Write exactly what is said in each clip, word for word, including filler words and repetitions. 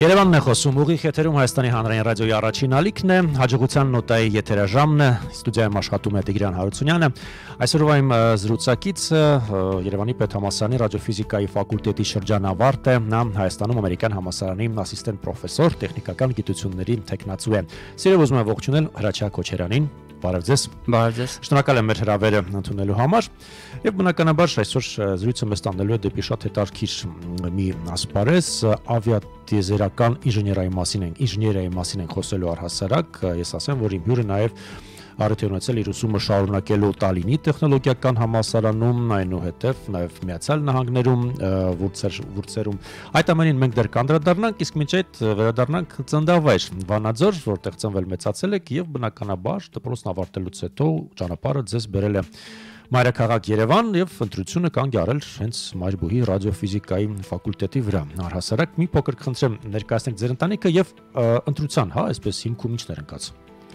Երևանն է խոսում, ուղիղ եթերում Հայաստանի հանրային ռադիոյի առաջին ալիքն է, հաջողության նոտայի եթերաժամն է, ստուդիայում աշխատում է Տիգրան Հարությունյանը։ Այսօրվա իմ զրուցակիցը Երևանի Պետհամալսարանի ռադիոֆիզիկայի ֆակուլտետի շրջանավարտ է, նա Հայաստանում ամերիկյան համալսարանի ասիստենտ պրոֆեսոր, տեխնիկական գիտությունների թեկնածու է։ Սիրով ուզում եմ ողջունել Հրաչյա Քոչարյանին։ Բարև ձեզ։ Բարև ձեզ։ Շնորհակալ եմ մեր հրավերը ընդունելու համար։ Եվ բնականաբար այսօր զրույցը մեզ տանելու է դեպի շատ հետաքրքիր մի ասպարեզ, ավիատիեզերական ինժեներիայի մասին ենք, ինժեներիայի մասին ենք խոսելու առհասարակ, ես ասեմ, որ իմ հյուրը նաև առիթ է ունեցել իր ուսումը շարունակելու Տալինի տեխնոլոգիական համալսարանում, այնուհետև նաև Միացյալ Նահանգներում, Վուրցերում։ Այդ ամենին մենք դեռ կանդրադառնանք, իսկ մինչ այդ վերադառնանք Ծննդավայր, Վանաձոր, որտեղ ծնվել մեծացել եք եւ բնականաբար դպրոցն ավարտելուց հետո ճանապարհը ձեզ բերել է Մայրաքաղաք Երևան եւ ընտրությունը կանգ առել հենց Մայրբուհի ռադիոֆիզիկայի ֆակուլտետի վրա։ Առհասարակ մի փոքր խնդրեմ ներկայացնեք ձեր ընտանիքը եւ ընտրության, հա, այսպես հիմքում ինչներ ընկած։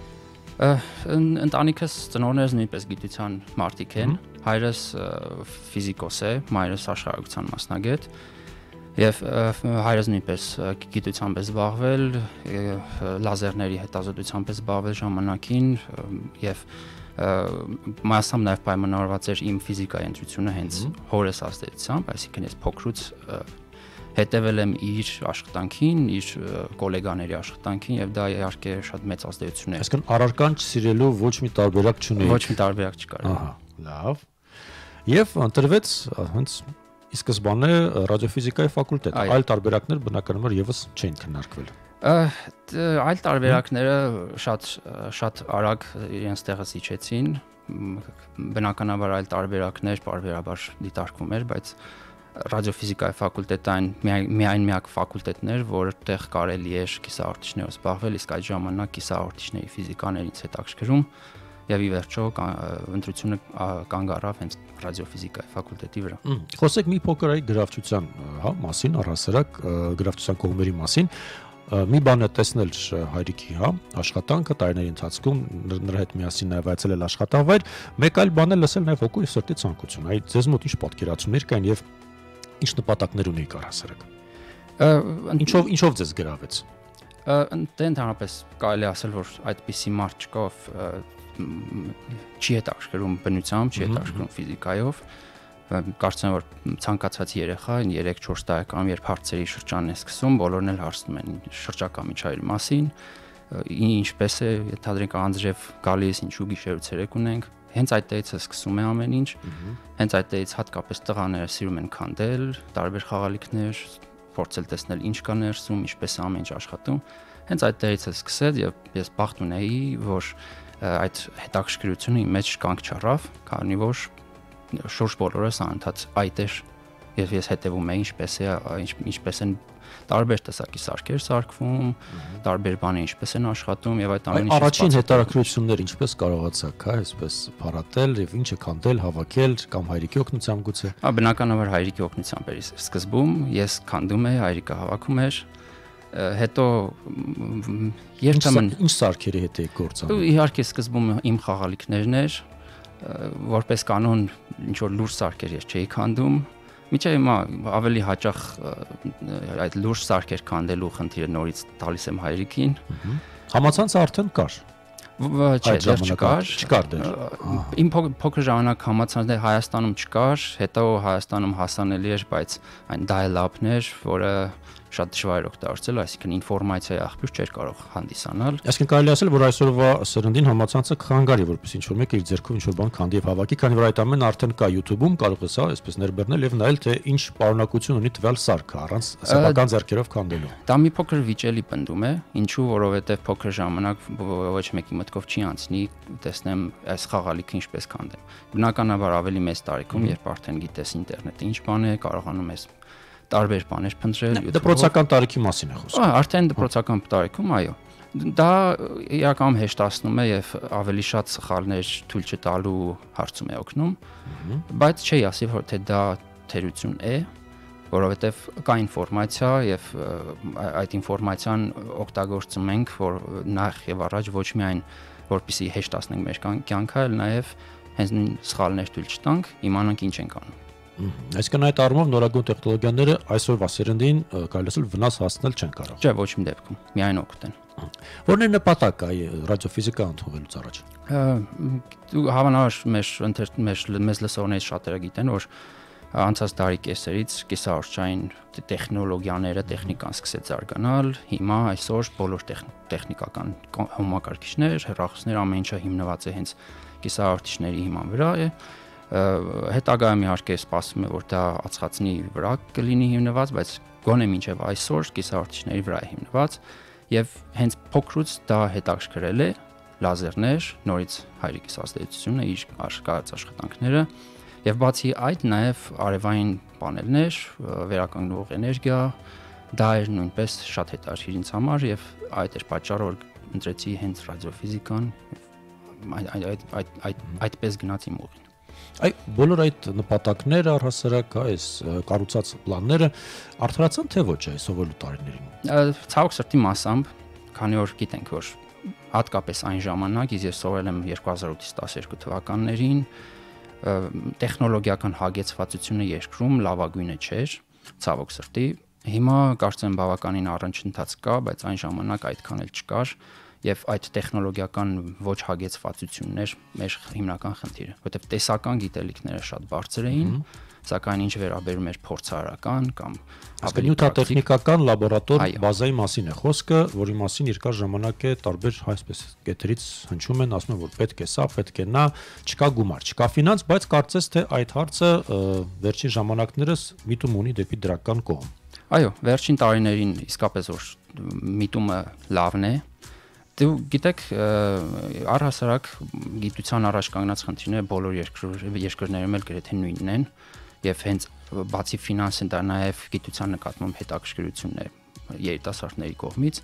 Ընտանիքս ծնողներս նույնպես գիտության մարդիկ են, հայրս ֆիզիկոս է, մայրս աշխարհագրության մասնագետ եւ հայրս նույնպես գիտությամբ է զբաղվել, լազերների հետազոտությամբ է զբաղվել ժամանակին եւ մասամբ նաև պայմանավորված էր իմ ֆիզիկայի ընտրությունը հենց հորս ազդեցությամբ, այսինքն ես փոքրուց հետևել եմ իր աշխատանքին, իր գոլեգաների աշխատանքին եւ դա իհարկե շատ մեծ ազդեցություն է։ Այսինքն առարկան չսիրելու ոչ մի տարբերակ չունի։ Ոչ մի տարբերակ չկար։ Ահա, լավ։ Եվ ընտրվեց հենց ի սկզբանե ռադիոֆիզիկայի ֆակուլտետ։ Այլ տարբերակներ բնականաբար եւս չէին քննարկվել։ Այլ տարբերակները շատ շատ արագ իրենց տեղը իջեցին, բնականաբար այլ տարբերակներ բարբերաբար դիտարկվում էր, բայց ռադիոֆիզիկայի ֆակուլտետը այն միայն միակ ֆակուլտետն էր, որտեղ կարելի էր կիսաառթիչներով զբաղվել, իսկ այդ ժամանակ կիսաառթիչների ֆիզիկաներից հետաքրքրում եւ ի վերջո ընտրությունը կանգ առավ հենց ռադիոֆիզիկայի ֆակուլտետի վրա։ Խոսեք մի փոքր այ գրավչության, հա, մասին, առհասարակ գրավչության կողմերի մասին։ Մի բան է տեսնել հայրիկի, հա, աշխատանքը տարիների ընթացքում նրա հետ միասին նաև այցելել աշխատավայր, մեկ այլ բան է լսել նաև հոգու եւ սրտի ցանկություն։ Այ ձեզ մոտ ինչ պատկերացումներ կային եւ ինչ նպատակներ ունեիք առհասարակ։ Ինչով ինչով ձեզ գրավեց։ Դե ընդհանրապես կարելի ասել, որ այդպիսի մարդ չկա, ով չի հետաքրքրում բնությամբ, չի հետաքրքրում ֆիզիկայով։ Կարծեմ որ ցանկացած երեխա երեք-չորս տարեկանում երբ հարցերի շրջանն է սկսում, բոլորն էլ հարցնում են շրջակա միջավայրի մասին, ինչպես է, ենթադրենք անձրև գալիս, ինչու գիշերու ցերեկ ունենք, հենց այդտեղից է սկսում է ամեն ինչ, հենց այդտեղից հատկապես տղաները սիրում են քանդել, տարբեր խաղալիքներ, փորձել տեսնել ինչ կա ներսում, ինչպես է ամեն ինչ աշխատում, հենց այդտեղից է սկսել եւ ես բախտ ունեի, որ այդ հետաքրքրությունը իմ մեջ կանգ չառավ, քանի որ շուրջ բոլորս անընդհատ այդ էր եւ ես հետեւում եի ինչպես է ինչպես են տարբեր տեսակի սարքեր սարքվում, տարբեր բաներ ինչպես են աշխատում եւ այդ ամենը առաջին հետաքրքրությունները ինչպես կարողացաք, հա, այսպես փառատել եւ ինչը քանդել, հավաքել կամ հայրիկի օգնությամբ գուցե։ Հա, բնականաբար հայրիկի օգնությամբ էր սկզբում, ես քանդում էի, հայրիկը հավաքում էր, հետո երբեմն ինչ սարքերի հետ եք գործանում։ Իհարկե սկզբում իմ խաղալիքներն էր, որպես կանոն ինչ որ լուրջ սարքեր ես չէի քանդում, միջև հիմա ավելի հաճախ այդ լուրջ սարքեր քանդելու խնդիրը նորից տալիս եմ հայրիկին։ Համացանցը արդեն կար։ Չէ, դեռ չկար։ Չկար դեռ։ Իմ փոքր ժամանակ համացանցը Հայաստանում չկար, հետո Հայաստանում հասանելի էր, բայց այն dial-up-ներ, որը շատ դժվար էր օգտագործել, այսինքն ինֆորմացիայի աղբյուր չէր կարող հանդիսանալ։ Այսինքն կարելի ասել, որ այսօրվա սերնդին համացանցը խանգարի, որպես ինչ որ մեկը իր ձեռքով ինչ որ բան քանդի եւ հավաքի, քանի որ այդ ամենը արդեն կա YouTube-ում, կարող ես, հա, այսպես ներբեռնել եւ նայել, թե ինչ պարունակություն ունի տվյալ սարքը առանց սեփական ձեռքերով քանդելու։ Դա մի փոքր վիճելի պնդում է, ինչու, որովհետեւ փոքր ժամանակ ոչ մեկի մտքով չի անցնի տեսնեմ այս խաղալիքը ինչպես քանդեմ։ Բնականաբար ավելի մեծ տարիքում, երբ արդեն գիտես ինտերնետը ինչ բան է, կարողանում ես տարբեր բաներ փնտրել։ Դպրոցական տարիքի մասին է խոսքը։ Արդեն դպրոցական տարիքում, այո։ Դա իրականում հեշտացնում է եւ ավելի շատ սխալներ թույլ չտալու հարցում է օգնում, բայց չի ասի, որ թե դա թերություն է, որովհետեւ կա ինֆորմացիա եւ այդ ինֆորմացիան օգտագործում ենք, որ նախ եւ առաջ ոչ միայն որպեսզի հեշտացնենք մեր կյանքը, այլ նաեւ հենց սխալներ թույլ չտանք, իմանանք ինչ ենք անում։ Այսինքն այդ առումով նորագույն տեխնոլոգիաները այսօրվա սերնդին կարելի ասել վնաս հասնել չեն կարող։ Չէ, ոչ մի դեպքում, միայն օգտեն։ Որն է նպատակը այ ռադիոֆիզիկա ընդունելուց առաջ։ Դու հավանաբար մեր մեր մեզ լսողներից շատերը գիտեն, որ անցած դարի կեսերից կիսաառճային տեխնոլոգիաները, տեխնիկան սկսեց զարգանալ, հիմա այսօր բոլոր տեխնիկական համակարգիչներ, հեռախոսներ, ամեն ինչը հիմնված է հենց կիսաառճիչների հիման վրա է։ Հետագայում իհարկե սպասվում է, որ դա ածխածնի վրա կլինի հիմնված, բայց գոնե մինչև այսօր կիսաառճիչների վրա է հիմնված եւ հենց փոքրուց դա հետաքրքրել է լազերներ, նորից հայրիկիս ազդեցությունը, իր արկած աշխատանքները եւ բացի այդ նաեւ արևային պանելներ, վերականգնող էներգիա, դա էր նույնպես շատ հետաքրքիր ինձ համար եւ այդ էր պատճառը, որ ընտրեցի հենց ռադիոֆիզիկան այդ այդ այդ այդ այդպես գնաց իմ ուղին։ Այ բոլոր այդ նպատակները առհասարակ այս կառուցած պլանները արդարացան թե ոչ այս սովորելու տարիներին։ Ցավոք սրտի մասամբ, քանի որ գիտենք, որ հատկապես այն ժամանակ, ես սովորել եմ երկու հազար ութից տասներկու թվականներին, տեխնոլոգիական հագեցվածությունը երկրում լավագույնը չէր, ցավոք սրտի։ Հիմա կարծեմ բավականին առնչընթաց կա, բայց այն ժամանակ այդքան էլ չկար եւ այդ տեխնոլոգիական ոչ հագեցվածություններ մեր հիմնական խնդիրը, որտեղ տեսական գիտելիքները շատ բարձր էին, սակայն ինչ վերաբերում էր փորձարարական կամ ավելի նյութատեխնիկական լաբորատոր բազայի մասին է խոսքը, որի մասին երկար ժամանակ է տարբեր այսպես կետերից հնչում են, ասում են, որ պետք է սա, պետք է նա, չկա գումար, չկա ֆինանս, բայց կարծես թե այդ հարցը վերջին ժամանակներս միտում ունի դեպի դրական կողմ։ Այո, վերջին տարիներին իսկապես որ միտումը լավն է։ Դու գիտեք, առհասարակ գիտության առաջ կանգնած խնդիրները բոլոր երկրներում էլ գրեթե նույնն են եւ հենց բացի ֆինանսեն դա նաեւ գիտության նկատմամբ հետաքրքրությունն է երիտասարդների կողմից։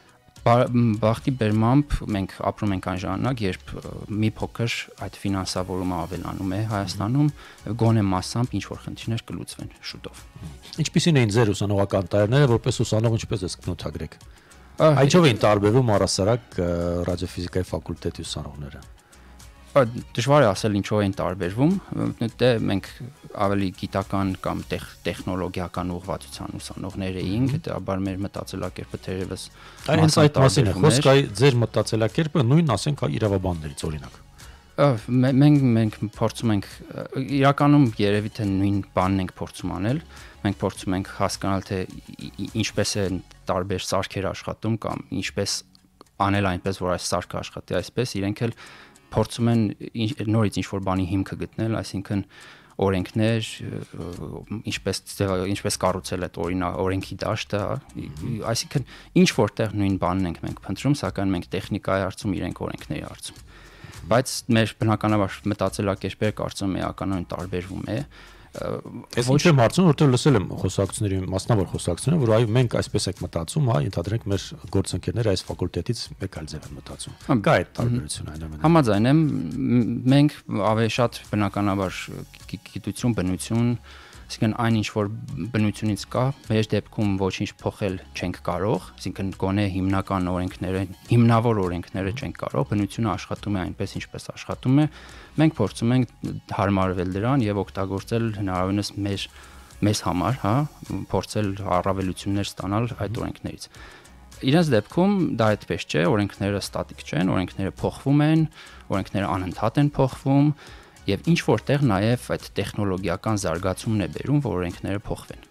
Բախտի բերմամբ մենք ապրում ենք այն ժամանակ, երբ մի փոքր այդ ֆինանսավորումը ավելանում է Հայաստանում, գոնե մասամբ ինչ որ խնդիրներ կլուծվեն շուտով։ Ինչպիսին էին ձեր ուսանողական տարիները, որպես ուսանող ինչպես եք բնութագրեք։ Ինչով էին տարբերվում առհասարակ ռադիոֆիզիկայի ֆակուլտետի ուսանողները։ Դժվար է ասել ինչով են տարբերվում, դե մենք ավելի գիտական կամ տեխնոլոգիական ուղղվածության ուսանողներ էինք, հետաբար մեր մտածելակերպը թերևս հենց այդ մասին է խոսքը, ձեր մտածելակերպը նույն ասենք իրավաբաններից օրինակ։ Մենք մենք փորձում ենք իրականում երևի թե նույն բանն ենք փորձում անել, մենք փորձում ենք հասկանալ թե ինչպես են տարբեր սարքեր աշխատում կամ ինչպես անել այնպես որ այս սարքը աշխատի այսպես, իրենք էլ փորձում են նորից ինչ-որ բանի հիմքը գտնել, այսինքն օրենքներ, ինչպես ինչպես կառուցել այդ օրինակ օրենքի դաշտը, այսինքն ինչ որտեղ նույն բանն ենք մենք փնտրում, սակայն մենք տեխնիկայի հարցում իրենք օրենքների հարցում։ Բայց մեր բնականաբար մտածելակերպերը կարծում եմ էականորեն տարբերվում է։ Ես ոչ եմ հարցնում, որտեղ լսել եմ խոսակցությունների, մասնավոր խոսակցությունները, որ այո մենք այսպես ենք մտածում, հա, ընդհանրենք մեր գործընկերները այս ֆակուլտետից մեկ այլ ձև են մտածում։ Կա այդ տարբերությունը այնուամենայնիվ։ Համաձայն եմ, մենք ավելի շատ բնականաբար գիտություն, բնություն, այսինքն այն ինչ որ բնությունից կա, մեր դեպքում ոչինչ փոխել չենք կարող, այսինքն գոնե հիմնական օրենքները, հիմնավոր օրենքները չենք կարող, բնությունը աշխատում է այնպես ինչպես աշխատում է, մենք փորձում ենք հարմարվել դրան եւ օգտագործել հնարավորինս մեր մեզ համար, հա, փորձել առավելություններ ստանալ այդ օրենքներից։ Իրենց դեպքում դա այդպես չէ, օրենքները ստատիկ չեն, օրենքները փոխվում են, օրենքները անընդհատ են փոխվում եւ ինչ որտեղ նաեւ այդ տեխնոլոգիական զարգացումն է բերում, որ օրենքները փոխվեն։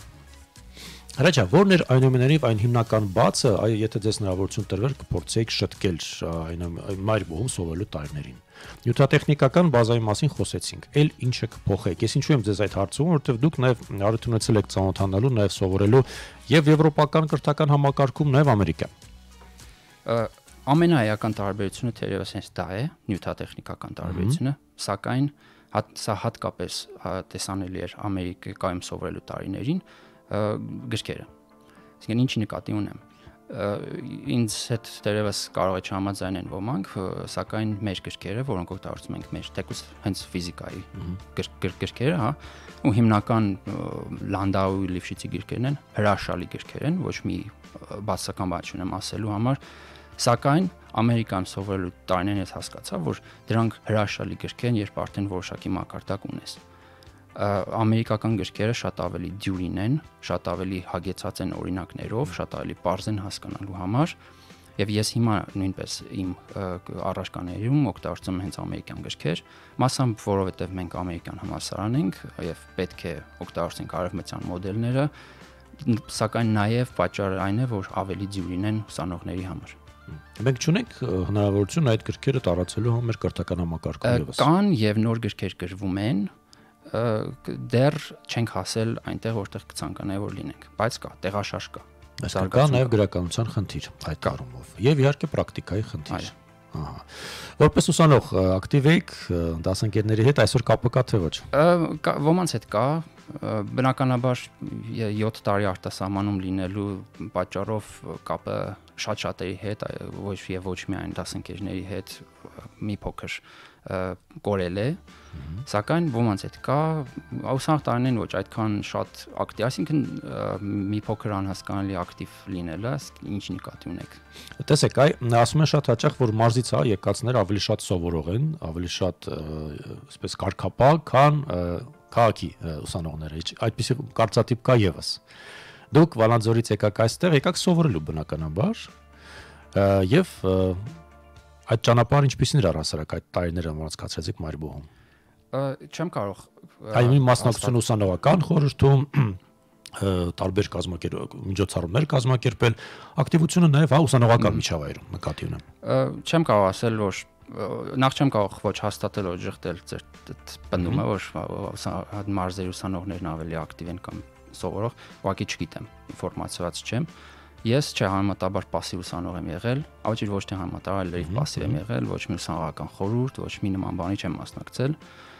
Հրաչա, որն էր այնուամենայնիվ այն հիմնական բացը, այ եթե ձեզ հնարավորություն տրվեր կփորձեիք շտկել այն մայր բողում սովորելու տարիներին։ Նյութատեխնիկական բազայի մասին խոսեցինք, ել ինչը կփոխեք։ Ես ինչու եմ ձեզ այդ հարցում, որովհետեւ դուք նաեւ արդյունք ունեցել եք ծանոթանալու, նաեւ սովորելու եւ եվրոպական կրթական համակարգում, նաեւ ամերիկյան։ Ամենաէական տարբերությունը թերևս հենց դա է, նյութատեխնիկական տարբերությունը, սակայն սա հատկապես տեսանելի էր Ամերիկայում սովորելու տարիներին գրքերը։ Այսինքն ինչի նկատի ունեմ։ Ինձ հետ թերևս կարող է չհամաձայնեն ոմանք, սակայն մեր գրքերը, որոնք օգտագործում ենք մեր թեկուզ հենց ֆիզիկայի գրքերը, հա, ու հիմնական Լանդաուի Լիվշիցի գրքերն են, հրաշալի գրքեր են, ոչ մի բացասական բան չունեմ ասելու համար, սակայն Ամերիկայում սովորելու տարիներին ես հասկացա, որ դրանք հրաշալի գրքեր են, երբ արդեն որոշակի մակարդակ ունես։ ամերիկական գրքերը շատ ավելի դյուրին են, շատ ավելի հագեցած են օրինակներով, շատ ավելի պարզ են հասկանալու համար, եւ ես հիմա նույնպես իմ առարկաներում օգտագործում եմ հենց ամերիկյան գրքեր, մասամբ որովհետեւ մենք ամերիկյան համալսարան ենք եւ պետք է օգտագործենք արևմտյան մոդելները, սակայն նաեւ պատճառը այն է, որ ավելի դյուրին են ուսանողների համար։ Մենք չունենք հնարավորություն այդ գրքերը տարածելու համար կրթական համակարգում եւս։ Կան եւ նոր գրքեր գրվում են, դեռ չենք հասել այնտեղ, որտեղ կցանկանայի որ լինենք, բայց կա, տեղաշարժ կա։ Այստեղ կա նաեւ գրականության խնդիր այդ առումով եւ իհարկե պրակտիկայի խնդիր։ Ահա։ Որպես ուսանող ակտիվ եք դասընկերների հետ, այսօր կապը կա թե ոչ։ Ոմանց հետ կա, բնականաբար յոթ տարի արտասահմանում լինելու պատճառով կապը շատ-շատերի հետ, ոչ եւ ոչ միայն դասընկերների հետ մի փոքր կորել է, սակայն ոմանց հետ կա, ուսանող տարիներին ոչ այդքան շատ ակտիվ, այսինքն մի փոքր անհասկանալի ակտիվ լինելը, ինչ նկատի ունեք։ Տեսեք, այ ասում են շատ հաճախ, որ մարզից հա եկածները ավելի շատ սովորող են, ավելի շատ այսպես կարգապահ, քան քաղաքի ուսանողները, այդպիսի կարծատիպ կա եւս։ Դուք Վալանձորից եկաք այստեղ, եկաք սովորելու բնականաբար, եւ այդ ճանապարհը ինչպիսին էր առհասարակ այդ տարիները, որ անցկացրեցիք Մարիբոհում։ Չեմ կարող։ Այ մի մասնակցություն ուսանողական խորհրդում տարբեր կազմակերպ միջոցառումներ կազմակերպել, ակտիվությունը նաեւ հա ուսանողական միջավայրում նկատի ունեմ։ Չեմ կարող ասել, որ նախ չեմ կարող ոչ հաստատել ոչ ժխտել ձեր բնդումը, որ մարզերի ուսանողներն ավելի ակտիվ են կամ սովորող, ուղղակի չգիտեմ, ինֆորմացիաց չեմ։ Ես չէ համեմատաբար пассив ուսանող եմ եղել, ավելի ոչ թե համեմատաբար լրիվ пассив եմ եղել, ոչ մի ուսանողական խորհուրդ, ոչ մի նման բանի չեմ մասնակցել։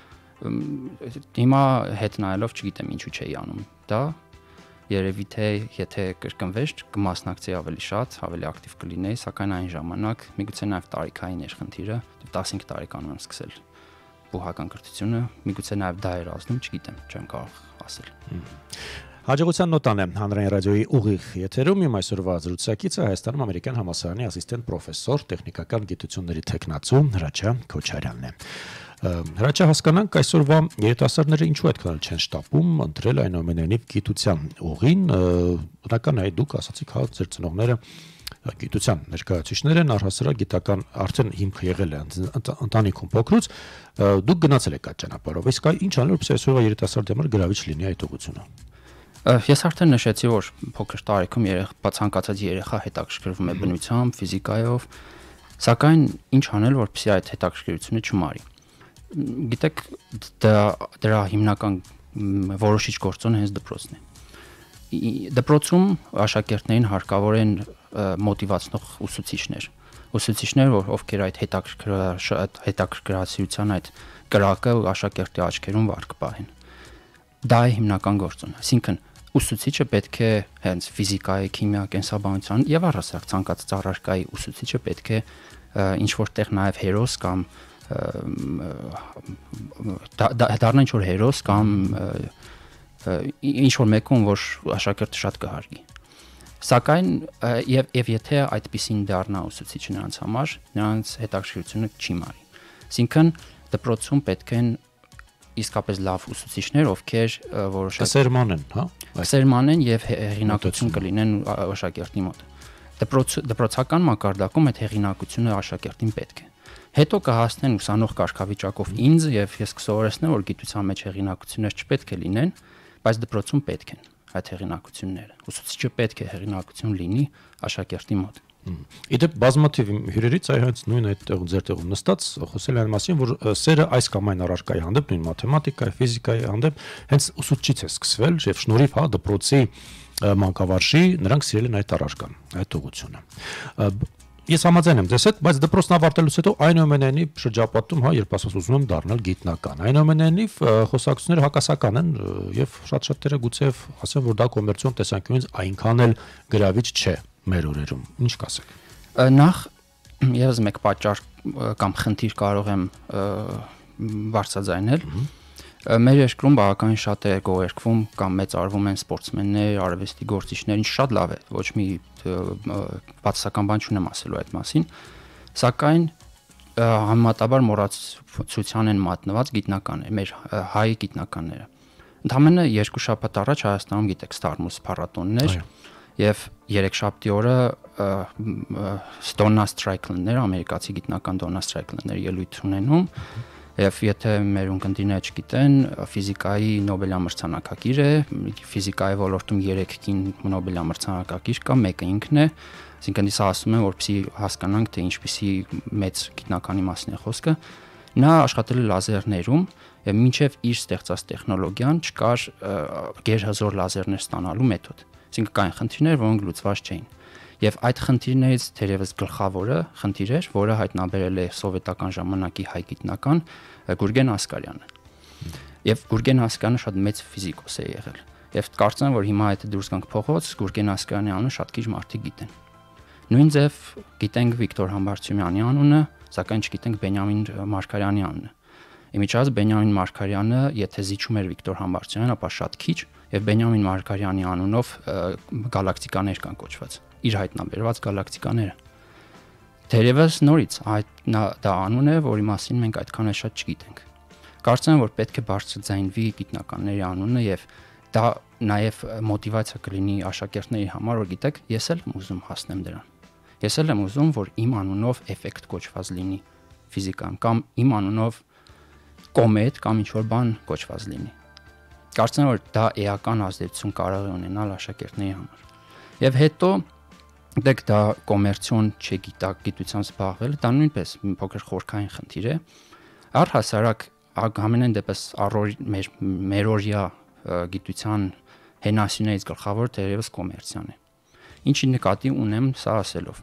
Հիմա հետ նայելով չգիտեմ ինչու չէի անում դա։ Երևի թե եթե կրկնվեր կմասնակցեի ավելի շատ, ավելի ակտիվ կլինեի, սակայն այն ժամանակ միգուցե նաև տարիքային էր խնդիրը, տասնհինգ տարեկանում եմ սկսել բուհական կրթությունը, միգուցե նաև դա էր ազդում, չգիտեմ, չեմ կարող ասել։ Հաջողության նոտան է հանրային ռադիոյի ուղիղ եթերում իմ այսօրվա զրուցակիցը Հայաստանում ամերիկյան համալսարանի ասիստենտ պրոֆեսոր, տեխնիկական գիտությունների թեկնածու Հրաչյա Քոչարյանն է։ Հրաչյա, հասկանանք այսօրվա երիտասարդները ինչու այդքան չեն շտապում ընտրել այնուամենայնիվ գիտության ուղին, բնական է դուք ասացիք հա ձեր ծնողները գիտության ներկայացուցիչներ են, առհասարակ գիտական արդեն հիմք եղել է ընտանիքում փոքրուց, դուք գնացել եք այդ ճանապարհով, իսկ ինչ անել որպեսզի այսօրվա երիտասարդի համար գրավիչ լինի այդ ուղղությունը։ Ես արդեն նշեցի, որ փոքր տարիքում երեխա ցանկացած երեխա հետաքրքրվում է բնությամբ, ֆիզիկայով, սակայն ինչ անել, որպեսզի այդ հետաքրքրությունը չմարի։ Գիտեք, դրա հիմնական որոշիչ գործոնը հենց դպրոցն է։ Դպրոցում աշակերտներին հարկավոր են մոտիվացնող ուսուցիչներ, ուսուցիչներ, ովքեր այդ հետաքրքրասիրության այդ կրակը աշակերտի աչքերում վար կպահեն։ Դա է հիմնական գործոնը, այսինքն ուսուցիչը պետք է հենց ֆիզիկայի, քիմիա, կենսաբանության եւ առհասարակ ցանկացած առարկայի ուսուցիչը պետք է ինչ որտեղ նաեւ հերոս կամ դառնա ինչ որ հերոս կամ ինչ որ մեկում, որ աշակերտը շատ կհարգի։ Սակայն եւ եւ եթե այդպեսին դառնա ուսուցիչը նրանց համար, նրանց հետաքրքրությունը չի մարի։ Այսինքն դպրոցում պետք են իսկապես լավ ուսուցիչներ, ովքեր որոշակի սերմանեն, հա, սերմանեն եւ հեղինակություն կլինեն աշակերտի մոտ։ Դպրոց դպրոցական մակարդակում այդ հեղինակությունը աշակերտին պետք է։ Հետո կհասնեն ուսանող կարգավիճակով ինձ եւ ես կսովորեցնեմ, որ գիտության մեջ հեղինակություններ չպետք է լինեն, բայց դպրոցում պետք են այդ հեղինակությունները։ Ուսուցիչը պետք է հեղինակություն լինի աշակերտի մոտ։ Իդեպ բազմաթիվ հյուրերից այ հենց նույն այդտեղ ձեր տեղում նստած խոսել են մասին, որ սերը այս կամ այն առարկայի հանդեպ, նույն մաթեմատիկայի, ֆիզիկայի հանդեպ հենց ուսուցչից է սկսվել եւ շնորհիվ հա դպրոցի մանկավարժի նրանք սիրել են այդ առարկան, այդ ուղղությունը։ Ես համաձայն եմ ձեզ հետ, բայց դպրոցն ավարտելուց հետո այնուամենայնիվ շրջապատում, հա, երբ ասած ուզում եմ դառնալ գիտնական, այնուամենայնիվ խոսակցությունները հակասական են եւ շատ-շատերը գուցեև ասեն, որ դա կոմերցիոն տեսանկյունից այնքան էլ գրավիչ չէ մեր օրերում։ Ինչ կասեք։ Նախ եւս մեկ պատճառ կամ խնդիր կարող եմ բարձրաձայնել։ Մեր երկրում բավականին շատ է գոհերկվում կամ մեծարվում են սպորտսմեններ, արվեստի գործիչներ, ինչ շատ լավ է, ոչ մի բացասական բան չունեմ ասելու այդ մասին, սակայն համեմատաբար մոռացության են մատնված գիտնականներ, մեր հայ գիտնականները։ Ընդամենը երկու շաբաթ առաջ Հայաստանում գիտեք Starmus փառատոններ եւ երեքշաբթի օրը Donna Strickland-ներ, ամերիկացի գիտնական Donna Strickland-ներ ելույթ ունենում եւ եթե մեր ունկնդիրները չգիտեն, ֆիզիկայի Նոբելյան մրցանակակիր է, ֆիզիկայի ոլորտում երեք կին Նոբելյան մրցանակակիր կա, մեկը ինքն է, այսինքն ես ասում եմ, որպեսզի հասկանանք, թե ինչպիսի մեծ գիտնականի մասին է խոսքը, նա աշխատել է լազերներում եւ մինչեւ իր ստեղծած տեխնոլոգիան չկար գերհզոր լազերներ ստանալու մեթոդ։ Այսինքն կային խնդիրներ, որոնք լուծված չէին։ Եվ այդ խնդիրներից թերևս գլխավորը խնդիր էր, որը հայտնաբերել է սովետական ժամանակի հայ գիտնական Գուրգեն Ասկարյանը։ Եվ Գուրգեն Ասկարյանը շատ մեծ ֆիզիկոս է եղել։ Եվ կարծեմ, որ հիմա եթե դուրս գանք փողոց, Գուրգեն Ասկարյանի անունը շատ քիչ մարդիկ գիտեն։ Նույն ձև գիտենք Վիկտոր Համբարձումյանի անունը, սակայն չգիտենք Բենյամին Մարգարյանի անունը։ Իմիջիայլոց Բենյամին Մարգարյանը, եթե զիջում էր Վիկտոր Համբարձումյանին, ապա շատ քիչ, եւ Բենյամին Մարգարյանի անունով գալակտիկաներ կան կոչված, իր հայտնաբերված գալակտիկաները։ Թերևս նորից այդ դա անուն է, որի մասին մենք այդքան էլ շատ չգիտենք։ Կարծեմ, որ պետք է բարձրաձայնվի գիտնականների անունը եւ դա նաեւ մոտիվացիա կլինի աշակերտների համար, որ գիտեք, ես էլ եմ ուզում հասնեմ դրան։ Ես էլ եմ ուզում, որ իմ անունով էֆեկտ կոչված լինի ֆիզիկան կամ իմ անունով կոմետ կամ ինչ-որ բան կոչված լինի։ Կարծեմ, որ դա էական ազդեցություն կարող է ունենալ աշակերտների համար։ Եվ հետո դեք դա կոմերցիոն չգիտակցությամբ զբաղվել, դա նույնպես մի փոքր խորքային խնդիր է։ Առհասարակ ամենայն դեպս առօր մեր մերօրյա գիտության հենասյուներից գլխավոր թերևս կոմերցիան է։ Ինչի նկատի ունեմ սա ասելով։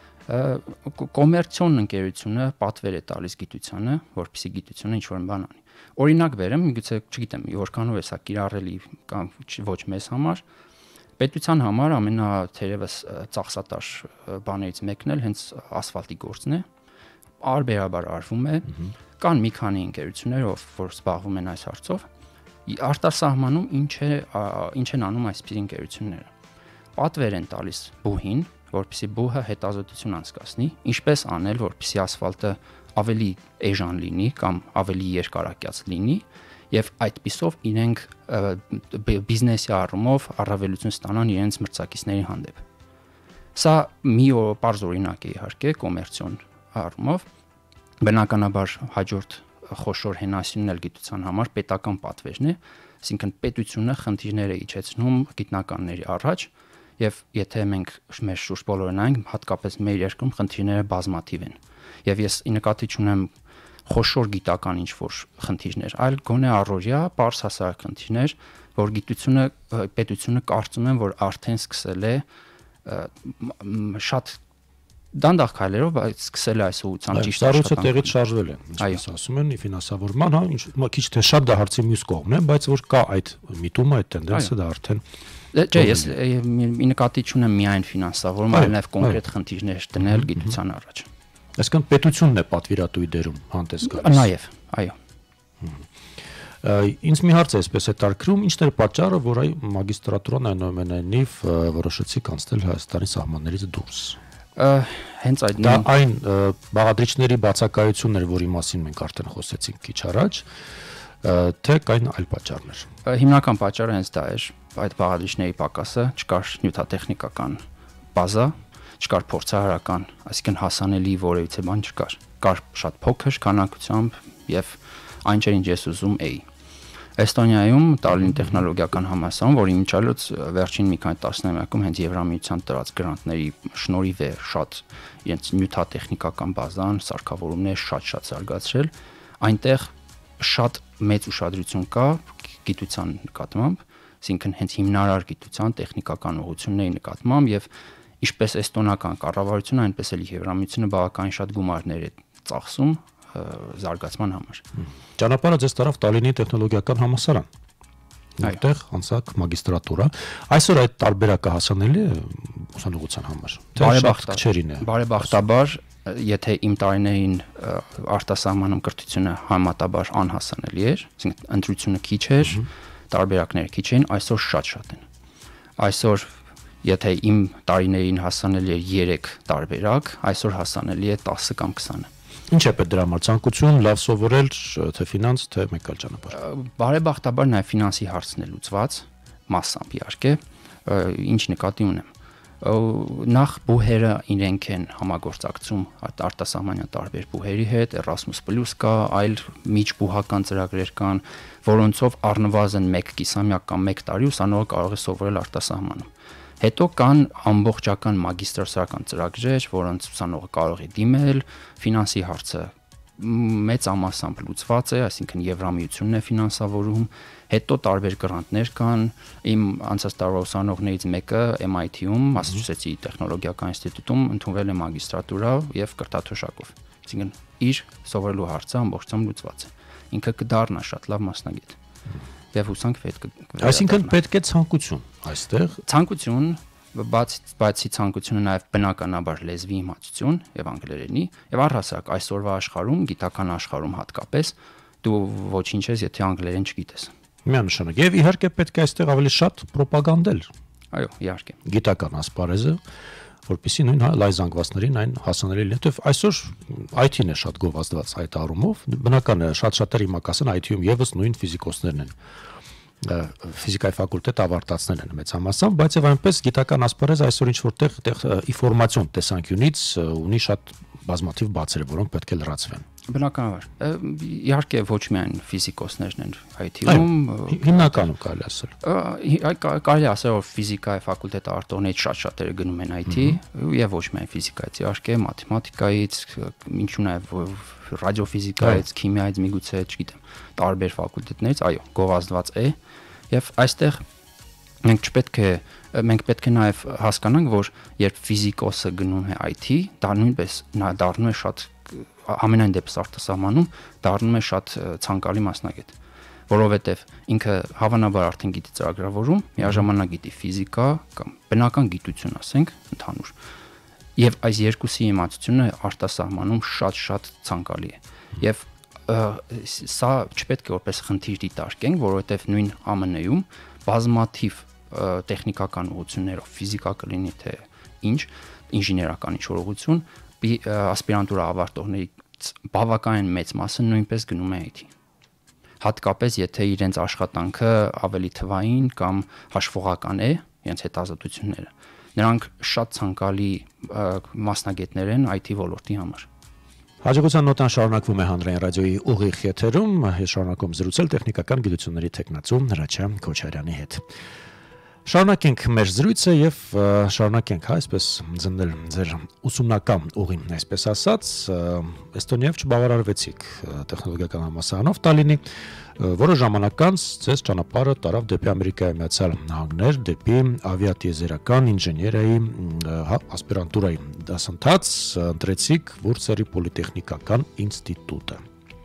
Կոմերցիոն ընկերությունը պատվեր է տալիս գիտությանը, որպեսզի գիտությունը ինչ-որ բան անի։ Օրինակ վերեմ, միգուցե չգիտեմ, որքանով է սա կիրառելի կամ ոչ մեզ համար։ Պետության համար ամենաթերևս ծախսատար բաներից մեկն էլ հենց ասֆալտի գործն է։ Արբերաբար արվում է, կան մի քանի ընկերություններ, որ զբաղվում են այս հարցով։ Արտասահմանում ինչ է ինչ են անում այսպիսի ընկերությունները։ Պատվեր են տալիս բուհին, որպեսզի բուհը հետազոտություն անցկացնի, ինչպես անել, որպեսզի ասֆալտը ավելի էժան լինի կամ ավելի երկարակյաց լինի եւ այդպիսով իրենք բիզնեսի առումով առավելություն ստանան իրենց մրցակիցների հանդեպ։ Սա մի պարզ օրինակ է իհարկե կոմերցիոն առումով, բնականաբար հաջորդ խոշոր հենասյունն էլ գիտության համար պետական պատվերն է, այսինքն պետությունը խնդիրներ է իջեցնում գիտնականների առաջ եւ եթե մենք մեր շուրջ բոլորը նայենք, հատկապես մեր երկրում խնդիրները բազմաթիվ են։ Եվ ես ի նկատի չունեմ խոշոր գիտական ինչ-որ խնդիրներ, այլ գոնե առօրյա պարզ հասարակ խնդիրներ, որ գիտությունը պետությունը կարծում եմ, որ արդեն սկսել է շատ դանդաղ քայլերով, բայց սկսել է այս ուղղությամբ ճիշտ աշխատանք։ Սարոցը տեղից շարժվել են, ինչպես ասում են, ֆինանսավորման, հա, ինչ քիչ թե շատ դա հարցի մյուս կողմն է, բայց որ կա այդ միտումը, այդ տենդենսը դա արդեն Չէ, ես ի նկատի չունեմ միայն ֆինանսավորում, այլ նաև կոնկրետ խնդիրներ դնել գիտության առաջ։ Այսինքն պետությունն է պատվիրատուի դերում հանդես գալիս։ Նաև, այո։ Ինձ մի հարց է այսպես է տարկրում, ինչն էր պատճառը, որ այ մագիստրատուրան այնուամենայնիվ որոշեցիք անցնել Հայաստանի սահմաններից դուրս։ Հենց այդ դա այն բաղադրիչների բացակայությունն էր, որի մասին մենք արդեն խոսեցինք քիչ առաջ, թե կային այլ պատճառներ։ Հիմնական պատճառը հենց դա էր, այդ բաղադրիչների պակասը, չկար նյութատեխնիկական բազա, չկար փորձարարական, այսինքն հասանելի որևիցե բան չկար։ Կար շատ փոքր քանակությամբ եւ այն չէր, ինչ ես ուզում էի։ Էստոնիայում Տալինի տեխնոլոգիական համալսարան, որի իմիջիայլոց վերջին մի քանի տասնամյակում հենց Եվրամիության տրած գրանտների շնորհիվ է շատ իրենց նյութատեխնիկական բազան, սարքավորումներ շատ-շատ զարգացրել, այնտեղ շատ մեծ ուշադրություն կա գիտության նկատմամբ, այսինքն հենց հիմնարար գիտության տեխնիկական ուղղությունների նկատմամբ եւ ինչպես էստոնական կառավարությունը, այնպես էլ Եվրամիությունը բավականին շատ գումարներ է ծախսում զարգացման համար։ Ճանապարհը ձեզ տարավ Տալինի տեխնոլոգիական համալսարան։ Այնտեղ անցաք մագիստրատուրա։ Այսօր այդ տարբերակը հասանելի է ուսանողության համար։ Բարեբախտաբար է։ Բարեբախտաբար, եթե իմ տարիներին արտասահմանում կրթությունը համատաբար անհասանելի էր, այսինքն ընտրությունը քիչ էր, տարբերակները քիչ էին, այսօր շատ-շատ են։ Այսօր եթե իմ տարիներին հասանելի էր երեք տարբերակ, այսօր հասանելի է տասը կամ քսանը։ Ինչ է պետք դրա համար ցանկություն, լավ սովորել, թե ֆինանս, թե մեկ այլ ճանապարհ։ Բարեբախտաբար նաև ֆինանսի հարցն է լուծված, massամբ իհարկե, ինչ նկատի ունեմ։ Նախ բուհերը իրենք են համագործակցում արտասահմանյան տարբեր բուհերի հետ, Erasmus+ կա, այլ միջբուհական ծրագրեր կան, որոնցով առնվազն մեկ կիսամյակ կամ մեկ տարի ուսանողը կարող է սովորել արտասահմանում։ Հետո կան ամբողջական մագիստրասրական ծրագրեր, որոնց ուսանողը կարող է դիմել, ֆինանսի հարցը մեծ ամասամբ լուծված է, այսինքն Եվրամիությունն է ֆինանսավորում, հետո տարբեր գրանտներ կան, իմ անցած տարվա ուսանողներից մեկը M I T-ում, Մասաչուսեթսի տեխնոլոգիական ինստիտուտում ընդունվել է մագիստրատուրա եւ կրթաթոշակով, այսինքն իր սովորելու հարցը ամբողջությամբ լուծված է, ինքը կդառնա շատ լավ մասնագետ եւ հուսանք պետք է։ Այսինքն պետք է ցանկություն այստեղ։ Ցանկություն, բացի բացի ցանկությունը նաև բնականաբար լեզվի իմացություն եւ անգլերենի եւ առհասարակ այսօրվա աշխարհում, գիտական աշխարհում հատկապես դու ոչինչ ես, եթե անգլերեն չգիտես։ Միանշանակ եւ իհարկե պետք է այստեղ ավելի շատ ռոպագանդել։ Այո, իհարկե։ Գիտական ասպարեզը, որպեսզի նույն լայ զանգվածներին այն հասանելի լինի, որտեվ այսօր I T-ն է շատ գովազդված այդ առումով, բնական է շատ-շատերը հիմա կասեն I T-ում եւս նույն ֆիզիկոսներն են, ֆիզիկայի ֆակուլտետ ավարտածներն են մեծ համասամբ, բայց եւ այնպես գիտական ասպարեզը այսօր ինչ որտեղ ինֆորմացիոն տեսանկյունից ունի շատ բազմաթիվ բացեր, որոնք պետք է լրացվեն։ Բնականաբար։ Իհարկե ոչ միայն ֆիզիկոսներն են I T-ում, հիմնականում կարելի ասել։ Կարելի ասել, որ ֆիզիկայի ֆակուլտետը արտոնից շատ-շատերը գնում են I T եւ ոչ միայն ֆիզիկայից, իհարկե մաթեմատիկայից, ինչու նաեւ ռադիոֆիզիկայից, քիմիայից, միգուցե, չգիտեմ, տարբեր ֆակուլտետներից, այո, գովազդված է եւ այստեղ մենք չպետք է մենք պետք է նաեւ հասկանանք, որ երբ ֆիզիկոսը գնում է I T, դա նույնպես նա դառնում է շատ ամենայն դեպս արտասահմանում դառնում է շատ ցանկալի մասնագետ, որովհետև ինքը հավանաբար արդեն գիտի ծրագրավորում, միաժամանակ գիտի ֆիզիկա կամ բնական գիտություն, ասենք, ընդհանուր։ Եվ այս երկուսի իմացությունը արտասահմանում շատ-շատ ցանկալի է։ Եվ սա չպետք է որպես խնդիր դիտարկենք, որովհետև նույն A M N-ում բազմաթիվ տեխնիկական ուղղություններով, ֆիզիկա կլինի թե ինչ, ինժեներական ինչ-որ ուղղություն, ասպիրանտուրա ավարտողներից բավականին մեծ մասը նույնպես գնում է I T։ Հատկապես եթե իրենց աշխատանքը ավելի թվային կամ հաշվողական է, իրենց հետազոտությունները, նրանք շատ ցանկալի մասնագետներ են I T ոլորտի համար։ Հաջողության նոտան շարունակվում է հանրային ռադիոյի ուղիղ եթերում, շարունակում զրուցել տեխնիկական գիտությունների թեկնածու Հրաչյա Քոչարյանի հետ։ Շարունակենք մեր զրույցը եւ շարունակենք այսպես զնդել ձեր ուսումնական ուղին, այսպես ասած, Էստոնիայով չբավարարվեցիք տեխնոլոգիական համալսարանով Տալինի, որը ժամանակ անց ձեզ ճանապարհը տարավ դեպի Ամերիկայի Միացյալ Նահանգներ, դեպի ավիատիեզերական ինժեներիայի ասպիրանտուրայի դասընթաց, ընտրեցիք Վուրցերի պոլիտեխնիկական ինստիտուտը։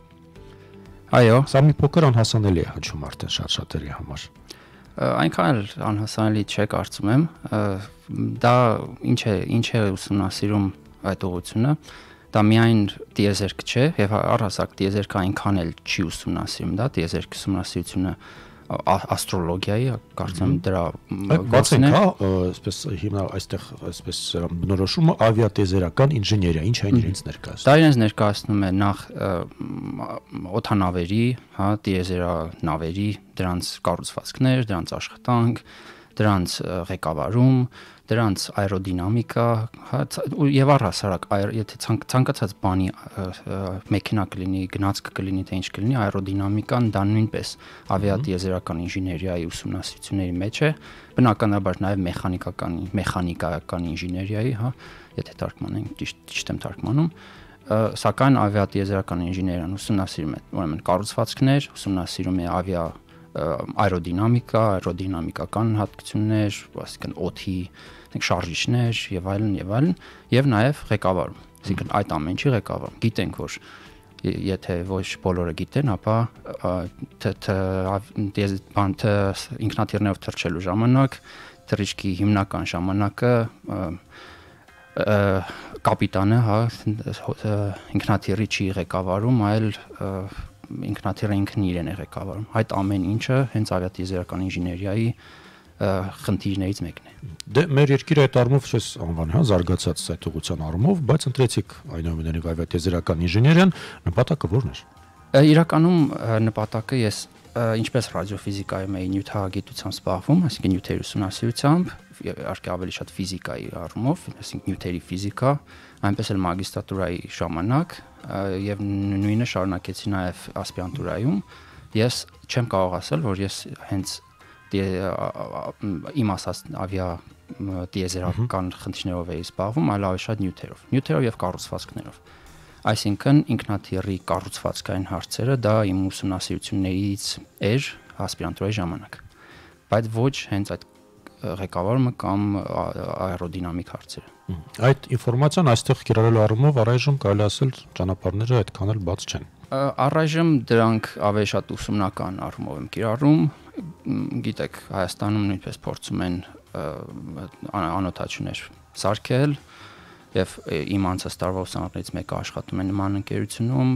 Այո, սա մի փոքր անհասանելի է հնչում արդեն շատ-շատերի համար։ Այնքան էլ անհասանելի չէ կարծում եմ, դա ինչ է, ինչ է ուսումնասիրում այդ ուղղությունը, դա միայն տիեզերք չէ եւ առհասարակ տիեզերքը այնքան էլ չի ուսումնասիրում, դա տիեզերքի ուսումնասիրությունը աստրոլոգիայի, կարծում եմ դրա գործն է, այսպես հիմա այստեղ այսպես բնորոշումը ավիատիեզերական ինժեներիա, ինչ է իրենց ներկայացնում։ Դա իրենց ներկայացնում է նախ օդանավերի, հա, տիեզերանավերի, դրանց կառուցվածքներ, դրանց աշխատանք, դրանց ղեկավարում, դրանց աերոդինամիկա, հա, եւ առհասարակ եթե ցանկացած բանի մեքենա կլինի, գնացք կլինի, թե ինչ կլինի, աերոդինամիկան դա նույնպես ավիատիեզերական ինժեներիայի ուսումնասիրությունների մեջ է, բնականաբար նաեւ մեխանիկական, մեխանիկական ինժեներիայի, հա, եթե թարգմանենք, ճիշտ ճիշտ եմ թարգմանում, սակայն ավիատիեզերական ինժեներիան ուսումնասիրում է, ուրեմն կառուցվածքներ, ուսումնասիրում է ավիա aerodinamika, aerodinamikական հատկություններ, այսինքն օդի, շարժիչներ եւ այլն եւ այլն, եւ նաեւ ղեկավարում։ Այսինքն այդ ամեն ինչի ղեկավարում։ Գիտենք, որ եթե ոչ բոլորը գիտեն, ապա բանտը ինքնաթիռներով թռչելու ժամանակ թռիչքի հիմնական ժամանակը կապիտանը, հա, ինքնաթիռի չի ղեկավարում, այլ ինքնաթիռը ինքն իրեն է ղեկավարում։ Այդ ամեն ինչը հենց ավիատիեզերական ինժեներիայի խնդիրներից մեկն է։ Դե մեր երկիրը այդ առումով չես անվանի, հա, զարգացած այդ ուղղության առումով, բայց ընտրեցիք այնուամենայնիվ ավիատիեզերական ինժեներիան, նպատակը ո՞րն էր։ Իրականում նպատակը ես ինչպես ռադիոֆիզիկայում էի նյութագիտությամբ զբաղվում, այսինքն նյութերի ուսումնասիրությամբ, իհարկե ավելի շատ ֆիզիկայի առումով, այսինքն նյութերի ֆիզիկա, այնպես էլ մագիստրատուրայի ժամանակ եւ նույնը շարունակեցի նաեւ ասպիրանտուրայում, ես չեմ կարող ասել, որ ես հենց իմ ասած ավիա տիեզերական խնդիրներով էի զբաղվում, այլ ավելի շատ նյութերով, նյութերով եւ կառուցվածքներով։ Այսինքն ինքնաթիռի կառուցվածքային հարցերը դա իմ ուսումնասիրություններից էր ասպիրանտուրայի ժամանակ, բայց ոչ հենց այդ ղեկավարումը կամ աերոդինամիկ հարցերը։ Այդ ինֆորմացիան այստեղ կիրառելու առումով առայժմ կարելի ասել ճանապարհները այդքան էլ բաց չեն։ Առայժմ դրանք ավելի շատ ուսումնական առումով եմ կիրառում, գիտեք, Հայաստանում նույնպես փորձում են անոթաչուներ սարքել եւ իմ անցած տարվա ուսանողներից մեկը աշխատում է նման ընկերությունում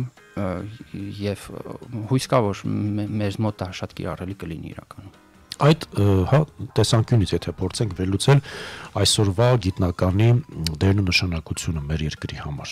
եւ հույս կա, որ մեր մոտ դա շատ կիրառելի կլինի իրականում։ Այդ հա տեսանկյունից եթե փորձենք վերլուծել այսօրվա գիտնականի դերն ու նշանակությունը մեր երկրի համար։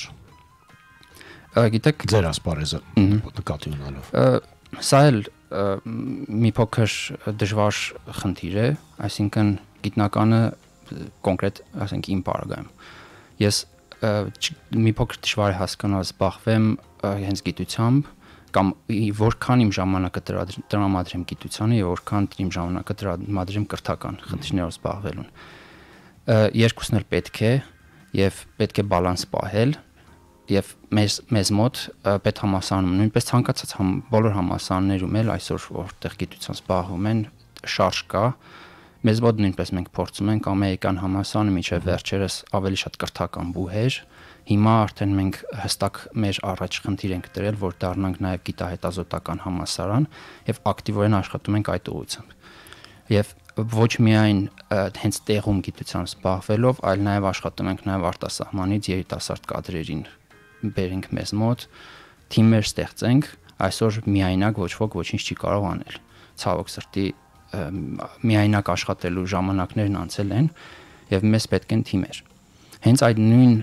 Գիտեք, ձեր ասպարեզը նկատի ունենալով։ Սա էլ մի փոքր դժվար խնդիր է, այսինքն գիտնականը կոնկրետ, ասենք իմ պարագայում։ Ես մի փոքր դժվար է հասկանալ զբաղվեմ հենց գիտությամբ կամ որքան իմ ժամանակը տրամադրեմ գիտությանը եւ որքան իմ ժամանակը տրամադրեմ կրթական խնդիրներով զբաղվելուն։ Երկուսն էլ պետք է եւ պետք է բալանս պահել եւ մեզ մեզ մոտ պետհամալսարանում նույնպես ցանկացած համ բոլոր համալսարաններում էլ այսօր որտեղ գիտությամբ զբաղվում են շարժ կա։ Մեզ մոտ նույնպես մենք փորձում ենք ամերիկյան համալսարանը միջև վերջերս ավելի շատ կրթական բուհեր։ Հիմա արդեն մենք հստակ մեր առաջ խնդիր ենք դրել, որ դառնանք նաև գիտահետազոտական համալսարան եւ ակտիվորեն աշխատում ենք այդ ուղղությամբ։ Եվ ոչ միայն հենց տեղում գիտությամբ զբաղվելով, այլ նաև աշխատում ենք նաև արտասահմանից երիտասարդ կադրերին բերենք մեզ մոտ, թիմեր ստեղծենք, այսօր միայնակ ոչ ոք ոչինչ չի կարող անել։ Ցավոք սրտի միայնակ աշխատելու ժամանակներն անցել են եւ մեզ պետք են թիմեր։ Հենց այդ նույն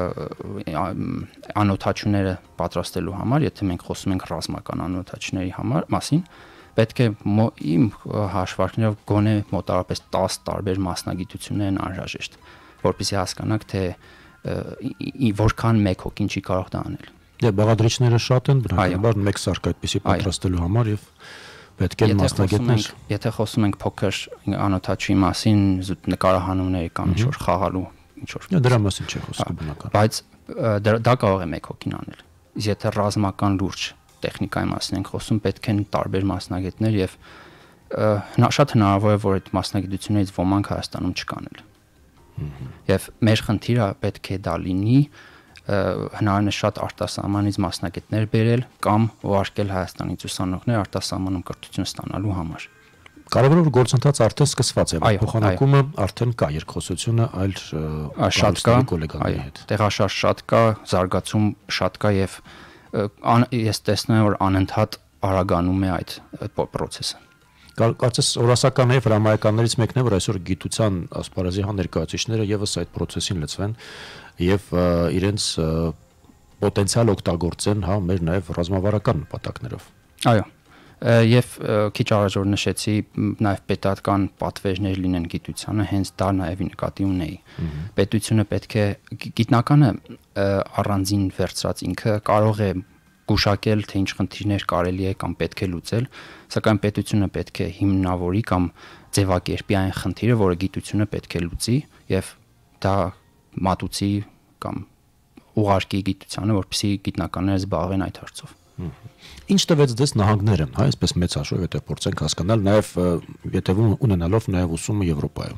անոթաչուները պատրաստելու համար, եթե մենք խոսում ենք ռազմական անոթաչուների համար մասին, պետք է իմ հաշվարկներով գոնե մոտավորապես տասը տարբեր մասնագիտություններ են անհրաժեշտ, որպեսզի հասկանանք, թե որքան մեկ հոգին չի կարող դա անել։ Դե բաղադրիչները շատ են, բնականաբար մեկ սարք այդպեսի պատրաստելու համար եւ պետք է մասնագետներ։ Եթե խոսում ենք փոքր անոթաչուի մասին, զուտ նկարահանումների կամ ինչ-որ խաղալու ինչ-որ։ Դրա մասին չի խոսքը բնական։ Բայց դա կարող է մեկ հոգին անել։ Եթե ռազմական լուրջ տեխնիկայի մասին ենք խոսում, պետք են տարբեր մասնագետներ եւ շատ հնարավոր է, որ այդ մասնագիտություններից ոմանք Հայաստանում չկան էլ։ Եվ մեր խնդիրը պետք է դա լինի, հնարավորին է շատ արտասահմանից մասնագետներ բերել կամ ուղարկել Հայաստանից ուսանողներ արտասահմանում կրթություն ստանալու համար։ Կարևորը որ գործընթացը արդեն սկսված է, փոխանակումը արդեն կա, երկխոսությունը այլ շատ կա, գոլեգաների հետ։ Տեղաշարժ շատ կա, զարգացում շատ կա եւ ես տեսնում եմ, որ անընդհատ արագանում է այդ process-ը։ Կարծես օրասական է հրամայականներից մեկն է, որ այսօր գիտության ասպարեզի ներկայացուցիչները եւս այդ process-ին լծվեն եւ իրենց պոտենցիալ օգտագործեն, հա, մեր նաեւ ռազմավարական նպատակներով։ Այո։ Եվ քիչ առաջ որ նշեցի, նաև պետական պատվերներ լինեն գիտությանը, հենց դա նաև նկատի ունեի։ Պետությունը պետք է գիտնականը առանձին վերծրած ինքը կարող է գուշակել, թե ինչ խնդիրներ կարելի է կամ պետք է լուծել, սակայն պետությունը պետք է հիմնավորի կամ ձևակերպի այն խնդիրը, որը գիտությունը պետք է լուծի, եւ դա մատուցի կամ ուղարկի գիտությանը, որպեսզի գիտնականները զբաղվեն այդ հարցով։ Ինչ տվեց դες նահանգները, հա, այսպես մեծ հաշվով եթե փորձենք հասկանալ, նաև յետևում ունենալով նաև ուսումը Եվրոպայում։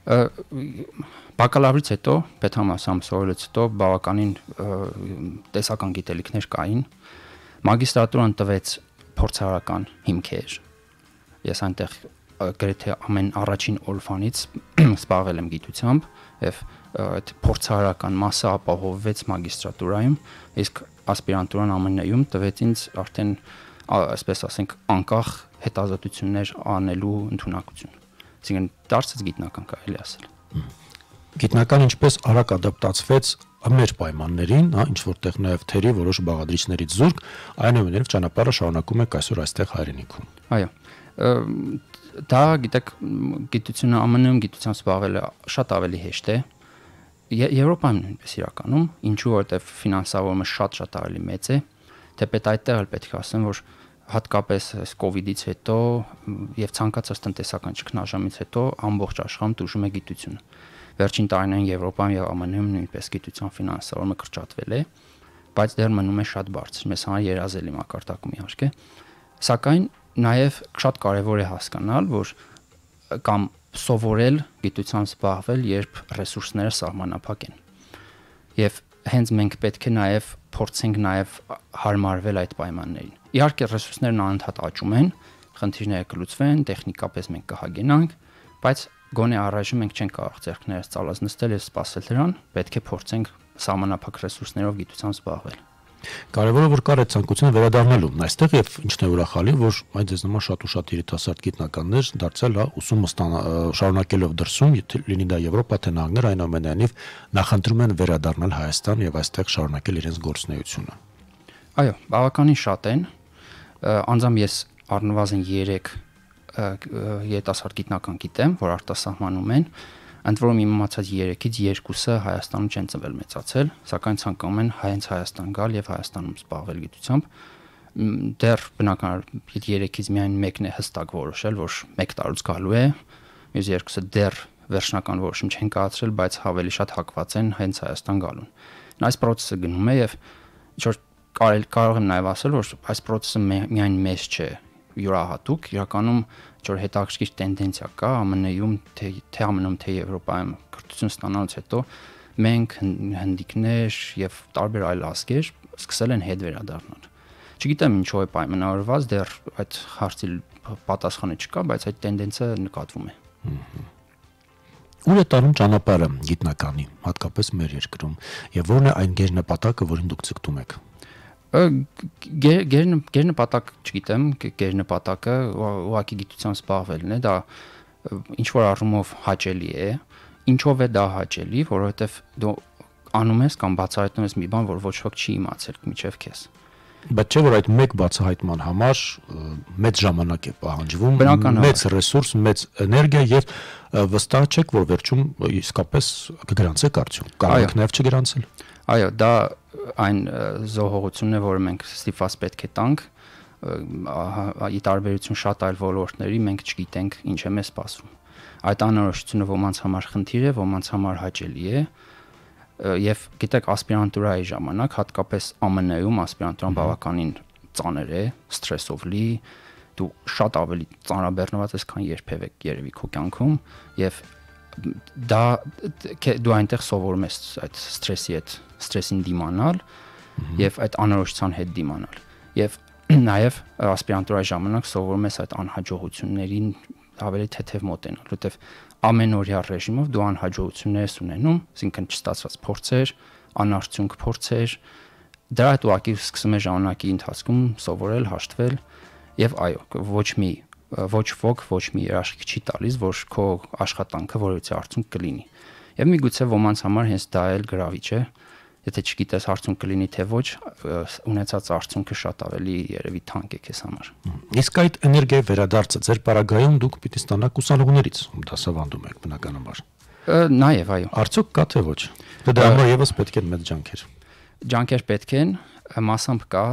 Բակալավրից հետո, պետհամալսարանում սովորելուց հետո բավականին տեսական գիտելիքներ կային։ Մագիստրատուրան տվեց փորձարարական հիմքեր։ Ես այնտեղ գրեթե ամեն առաջին օրվանից զբաղվել եմ գիտությամբ եւ այդ փորձարարական մասը ապահովվեց մագիստրատուրայում, իսկ ասպիրանտուրան ամեն նայում տվեց ինձ արդեն այսպես ասենք անկախ հետազոտություններ անելու ընդունակություն։ Այսինքն դարձած գիտնական կարելի ասել։ Գիտնական ինչպես արագ ադապտացվեց մեր պայմաններին, հա, ինչ որտեղ նաև թերի որոշ բաղադրիչներից զուրկ, այնուամենայնիվ ճանապարհը շարունակում եք այսօր այստեղ հայրենիքում։ Այո։ Դա գիտեք, գիտությունը Ամն Ը-ում գիտությամբ զբաղվելը շատ ավելի հեշտ է։ Եվրոպայում նույնպես իրականում, ինչու որտեղ ֆինանսավորումը շատ-շատ ավելի մեծ է, թեպետ այդտեղ էլ պետք է ասեմ, որ հատկապես այս կովիդից հետո եւ ցանկացած տնտեսական ճգնաժամից հետո ամբողջ աշխարհում տուժում է գիտությունը։ Վերջին տարիներին Եվրոպայում եւ Ամն Ը-ում նույնպես գիտության ֆինանսավորումը կրճատվել է, բայց դեռ մնում է շատ բարձր, մեզ համար երազելի մակարդակում իհարկե։ Սակայն նաեւ շատ կարեւոր է հասկանալ, որ կամ սովորել գիտությամբ զբաղվել, երբ ռեսուրսները սահմանափակ են։ Եվ հենց մենք պետք է նաեւ փորձենք նաեւ հարմարվել այդ պայմաններին։ Իհարկե ռեսուրսներն անընդհատ աճում են, խնդիրները կլուծվեն, տեխնիկապես մենք կհագենանք, բայց գոնե առայժմ մենք չենք կարող ձեռքներս ծալած նստել եւ սպասել դրան, պետք է փորձենք սահմանափակ ռեսուրսներով գիտությամբ զբաղվել։ Կարևորը որ կար այդ ցանկությունը վերադառնալու այստեղ եւ ինչն է ուրախալի, որ այդ ձեզ նման շատ ու շատ երիտասարդ գիտնականներ դարձել հա ուսումը շարունակելով դրսում, եթե լինի դա Եվրոպա թե Նահանգներ, այնուամենայնիվ նախընտրում են վերադառնալ Հայաստան եւ այստեղ շարունակել իրենց գործունեությունը։ Այո, բավականին շատ են։ Անձամբ ես առնվազն երեք երիտասարդ գիտնական գիտեմ, որ արտասահմանում են, ընդ որում իմացած երեքից երկուսը Հայաստանում չեն ծնվել մեծացել, սակայն ցանկանում են հենց Հայաստան գալ եւ Հայաստանում զբաղվել գիտությամբ։ Դեռ բնական երեքից միայն մեկն է հստակ որոշել, որ մեկ տարուց գալու է, մյուս երկուսը դեռ վերջնական որոշում չեն կայացրել, բայց ավելի շատ հակված են հենց Հայաստան գալուն։ Այս process-ը գնում է եւ ինչ որ կարող եմ նաեւ ասել, որ այս process-ը միայն մեզ չէ յուրահատուկ, իրականում ինչ-որ հետաքրքիր տենդենսիա կա Ամն Ը-ում, թե թե Ամն Ը-ում, թե Եվրոպայում կրթություն ստանալուց հետո մենք հնդիկներ եւ տարբեր այլ ազգեր սկսել են հետ վերադառնալ։ Չգիտեմ ինչու է պայմանավորված, դեռ այդ հարցի պատասխանը չկա, բայց այդ տենդենսը նկատվում է։ Ուր է տանում ճանապարհը գիտնականի, հատկապես մեր երկրում, եւ ո՞րն է այն գերնպատակը, որին դուք ցկտում եք։ Գերնպատակ, չգիտեմ, գերնպատակը ուղղակի գիտությամբ զբաղվելն է, դա ինչ որ առումով հաճելի է, ինչով է դա հաճելի, որովհետև դու անում ես կամ բացահայտում ես մի բան, որ ոչ ոք չի իմացել մինչև քեզ։ Բայց չէ որ այդ մեկ բացահայտման համար մեծ ժամանակ է պահանջվում, մեծ ռեսուրս, մեծ էներգիա եւ վստահ չեք, որ վերջում իսկապես կգրանցեք արդյոք։ Կարող եք նաեւ չգրանցել։ Այո, դա այն զոհողությունն է, որը մենք ստիպված պետք է տանք, ի տարբերություն շատ այլ ոլորտների մենք չգիտենք ինչ է մեզ սպասում։ Այդ անորոշությունը ոմանց համար խնդիր է, ոմանց համար հաճելի է, եւ գիտեք ասպիրանտուրայի ժամանակ, հատկապես Ամն Ը-ում ասպիրանտուրան բավականին ծանր է, սթրեսով լի, դու շատ ավելի ծանրաբեռնված ես, քան երբևէ երևի քո կյանքում եւ դա դու այնտեղ սովորում ես այդ սթրեսի հետ, սթրեսին դիմանալ եւ այդ անորոշության հետ դիմանալ։ Եւ նաեւ ասպիրանտուրայի ժամանակ սովորում ես այդ անհաջողություններին ավելի թեթև մոտենալ, որովհետեւ ամենօրյա ռեժիմով դու անհաջողություններ ես ունենում, այսինքն չստացված փորձեր, անարդյունք փորձեր, դրա հետ ուղղակի սկսում է ժամանակի ընթացքում սովորել, հաշտվել եւ այո, ոչ մի ոչ ոք, ոչ մի երաշխիք չի տալիս, որ քո աշխատանքը որևիցե արդյունք կլինի։ Եվ միգուցե ոմանց համար հենց դա էլ գրավիչ է, եթե չգիտես արդյունք կլինի թե ոչ, ունեցած արդյունքը շատ ավելի երևի թանկ է քեզ համար։ Իսկ այդ էներգիայի վերադարձը ձեր պարագայում դուք պիտի ստանաք ուսանողներից, ում դասավանդում եք բնականաբար։ Նաեւ այո։ Արդյոք կա թե ոչ։ Դա համար եւս պետք են մեծ ջանքեր։ Ջանքեր պետք են, մասամբ կա,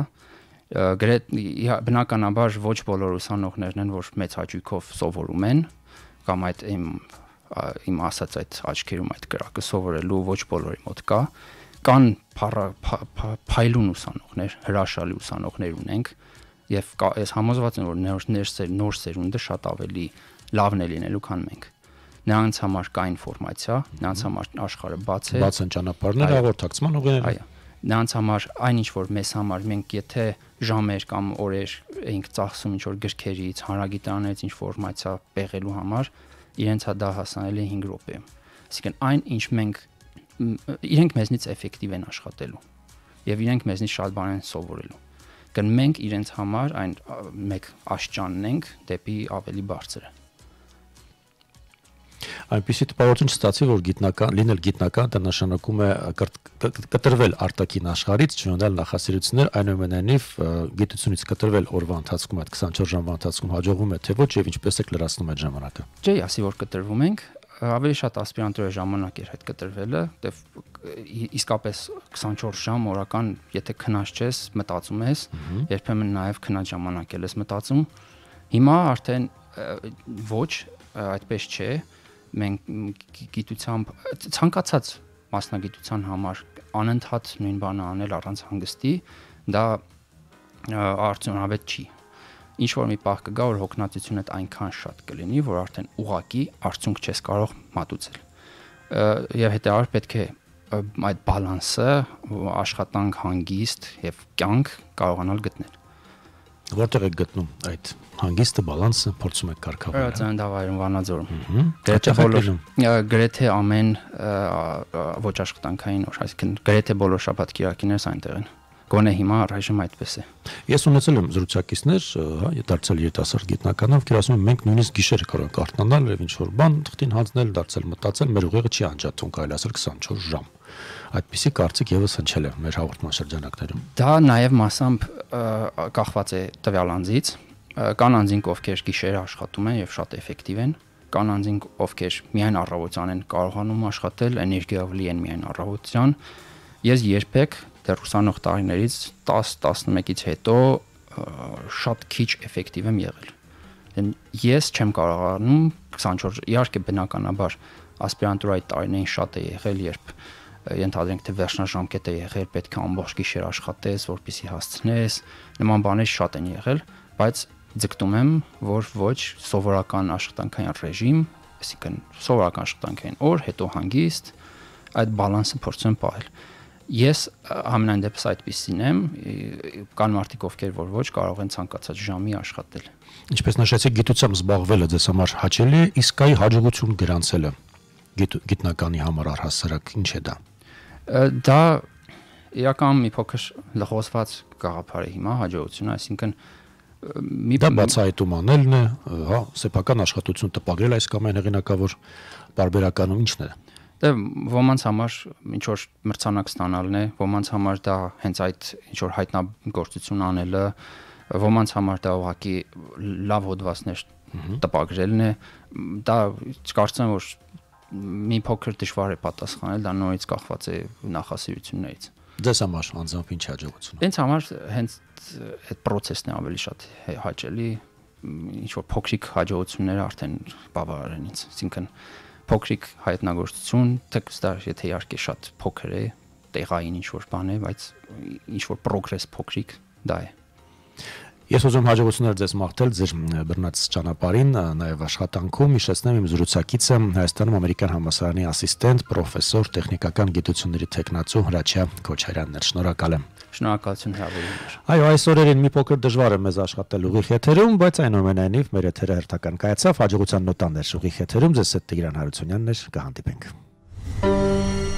բնականաբար ոչ բոլոր ուսանողներն են, որ մեծ հաճույքով սովորում են, կամ այդ իմ իմ ասած այդ աչքերում այդ կրակը սովորելու ոչ բոլորի մոտ կա։ Կան փայլուն ուսանողներ, հրաշալի ուսանողներ ունենք եւ ես համոզված եմ, որ նոր նոր սերունդը շատ ավելի լավն է լինելու, քան մենք։ Նրանց համար կա ինֆորմացիա, նրանց համար աշխարհը բաց է։ Բաց են ճանապարհներ, հաղորդակցման ուղիներ։ Այո։ Նրանց համար այն ինչ որ մեզ համար մենք եթե ժամեր կամ օրեր էինք ծախսում ինչ որ գրքերից, հանրագիտարներից ինֆորմացիա պեղելու համար, իրենց հա դա հասանելի է հինգ րոպեում։ Այսինքն այն ինչ մենք իրենք մեզնից էֆեկտիվ են աշխատելու եւ իրենք մեզնից շատ բան են սովորելու։ Կն մենք իրենց համար այն մեկ աշճանն ենք դեպի ավելի բարձրը։ Այնպիսի տպավորություն չստացի, որ գիտնական, լինել գիտնական, դա նշանակում է կտրվել արտաքին աշխարհից, չունենալ նախասիրություններ, այնուամենայնիվ գիտությունից կտրվել օրվա ընթացքում, այդ քսանչորս ժամվա ընթացքում հաջողվում է թե ոչ եւ ինչպես եք լրացնում այդ ժամանակը։ Չէ, ասի որ կտրվում ենք, ավելի շատ ասպիրանտուրայի ժամանակ էր այդ կտրվելը, դե իսկապես քսանչորս ժամ օրական, եթե քնած չես, մտածում ես, երբեմն նաև քնած ժամանակ ես մտածում։ Հիմա արդեն ոչ, այդպես չէ, մենք գիտությամբ ցանկացած մասնագիտության համար անընդհատ նույն բանը անել առանց հանգստի, դա արդյունավետ չի։ Ինչ որ մի պահ կգա, որ հոգնածությունդ այնքան շատ կլինի, որ արդեն ուղակի արդյունք չես կարող մատուցել։ Եվ հետեւաբար պետք է այդ բալանսը, աշխատանք, հանգիստ եւ կյանք կարողանալ գտնել։ Որտեղ եք գտնում այդ հանգիստը, բալանսը, փորձում եք կարգավորել։ Ծննդավայրում Վանաձորում։ Գրեթե բոլոր գրեթե ամեն ոչ աշխատանքային օր, այսինքն գրեթե բոլոր շաբաթ-կիրակիներս այնտեղ են։ Գոնե հիմա առայժմ այդպես է։ Ես ունեցել եմ զրուցակիցներ, հա, դարձել երիտասարդ գիտնականով, որ ասում են մենք նույնիսկ գիշերը կարող ենք արթնանալ եւ ինչ որ բան թղթին հանձնել, դարձել մտածել, մեր ուղեղը չի անջատվում, կարելի ասել քսանչորս ժամ։ Այդպիսի կարծիք եւս հնչել է մեր հաղորդման շրջանակներում։ Դա նաեւ մասամբ կախված է տվյալ անձից, կան անձինք, ովքեր գիշերը աշխատում են եւ շատ էֆեկտիվ են, կան անձինք, ովքեր միայն առավոտյան են կարողանում աշխատել, էներգիայով լի են միայն առավոտյան։ Ես երբեք դեռ ուսանող տարիներից տասը տասնմեկից հետո շատ քիչ էֆեկտիվ եմ եղել։ Ես չեմ կարողանում քսանչորս, իհարկե բնականաբար ասպիրանտուրայի տարիներին շատ է եղել, երբ ենթադրենք թե վերջնաժամկետ է եղել, պետք է ամբողջ գիշեր աշխատես, որպեսզի հասցնես, նման բաներ շատ են եղել, բայց ձգտում եմ, որ ոչ սովորական աշխատանքային ռեժիմ, այսինքն սովորական աշխատանքային օր, հետո հանգիստ, այդ բալանսը փորձեմ պահել։ Ես ամենայն դեպս այդպիսին եմ, կան մարդիկ, ովքեր որ ոչ կարող են ցանկացած ժամի աշխատել։ Ինչպես նշեցիք, գիտությամբ զբաղվելը ձեզ համար հաճելի է, իսկ այ հաջողություն գրանցելը գիտնականի համար առհասարակ ինչ է դա։ Դա իրական մի փոքր լղոսված գաղափար է հիմա հաջողությունը, այսինքն մի դա բացահայտում անելն է, հա, սեփական աշխատություն տպագրել այս կամ այն հեղինակավոր բարբերականում ինչն է։ Դե ոմանց համար ինչ որ մրցանակ ստանալն է, ոմանց համար դա հենց այդ ինչ որ հայտնագործություն անելը, ոմանց համար դա ուղղակի լավ հոդվածներ տպագրելն է, դա կարծեմ որ մի փոքր դժվար է պատասխանել, դա նորից կախված է նախասիրություններից։ Ձեզ համար անձամբ ինչ հաջողություն։ Ինձ համար հենց այդ process-ն է ավելի շատ հաճելի, ինչ որ փոքրիկ հաջողությունները արդեն բավարար են ինձ, այսինքն փոքրիկ հայտնագործություն, թեկստար, եթե իհարկե շատ փոքր է, տեղային ինչ որ բան է, բայց ինչ որ progress փոքրիկ դա է։ Ես ուզում հաջողություններ ձեզ մաղթել ձեր բռնած ճանապարհին, նաև աշխատանքում, հիշեցնեմ իմ զրուցակիցը Հայաստանում ամերիկյան համալսարանի ասիստենտ, պրոֆեսոր, տեխնիկական գիտությունների թեկնածու Հրաչյա Քոչարյանն էր։ Շնորհակալ եմ։ Շնորհակալություն հրավերի համար։ Այո, այս օրերին մի փոքր դժվար է մեզ աշխատել ուղիղ եթերում, բայց այնուամենայնիվ մեր եթերը հերթական կայացավ, հաջողության նոտաներ ուղիղ եթերում, ձեզ հետ Տիգրան Հարությունյանն էր, կհանդիպենք։